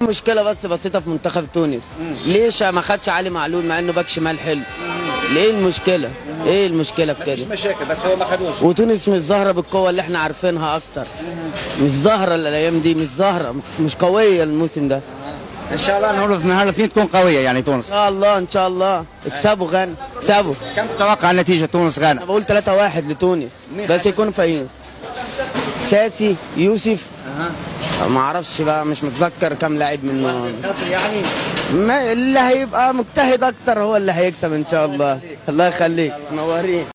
مشكله بس بسيطه في منتخب تونس. ليش ما خدش علي معلول مع انه باك شمال حلو؟ ليه المشكله؟ ايه المشكله في كده؟ مفيش مشاكل بس هو ما خدوش. وتونس مش ظاهره بالقوه اللي احنا عارفينها اكتر. مش ظاهره الايام دي، مش ظاهره، مش قويه الموسم ده. ان شاء الله نهار الاثنين تكون قويه يعني تونس. ان شاء الله ان شاء الله. اكسبوا غانا، اكسبوا. كم تتوقع النتيجه تونس غانا؟ انا بقول 3-1 لتونس بس يكونوا فايقين. ساسي، يوسف، ما اعرفش بقى، مش متذكر كام لاعب منه يعني اللي هيبقى مجتهد اكتر هو اللي هيكسب ان شاء الله. الله يخليك، منورين.